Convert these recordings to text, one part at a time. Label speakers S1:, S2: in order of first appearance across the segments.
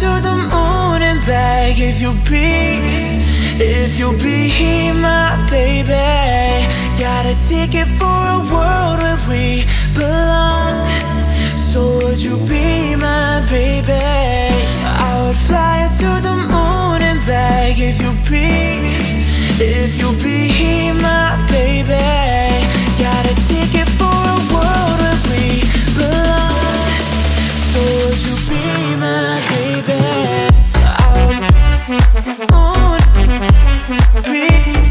S1: to the moon and back if you'll be my baby. Got a ticket for a world where we belong. So would you be my baby? I would fly you to the moon and back if you'll be my baby. Got a ticket for a world where we belong. So would you be my baby? I would be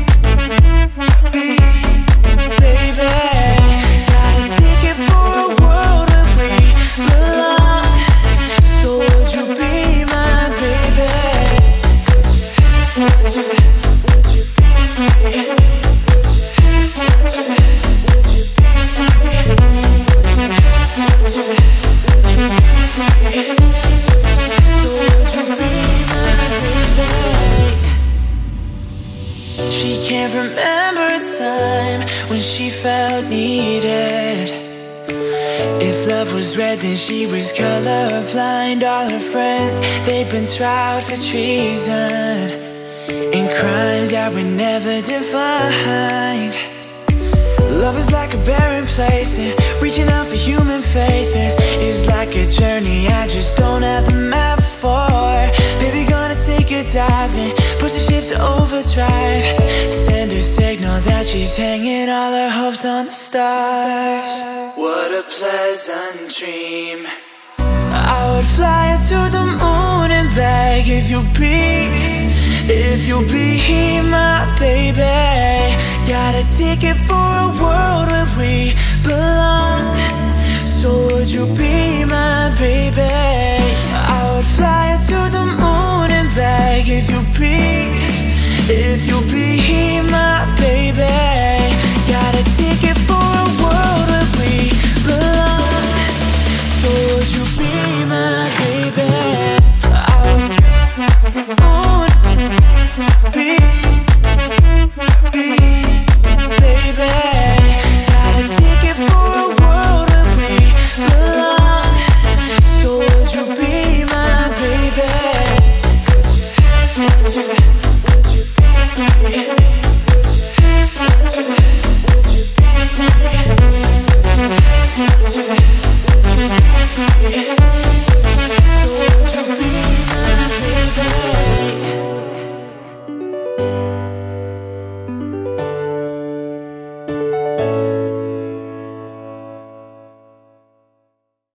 S1: baby. Got a ticket for a world where we belong. So would you be my baby? Would you be me? She can't remember a time when she felt needed. If love was red, then she was colorblind. All her friends, they'd been tried for treason and crimes that were never defined. Love is like a barren place, and reaching out for human faith is like a journey I just don't have the map for. Baby, gonna take a dive and push the ship to overdrive. Send a signal that she's hanging all her hopes on the stars. What a pleasant dream. I would fly you to the moon and back if you'll be my baby. Got a ticket for a world where we belong. So would you be my baby? I would fly you to the moon and back if you'll be my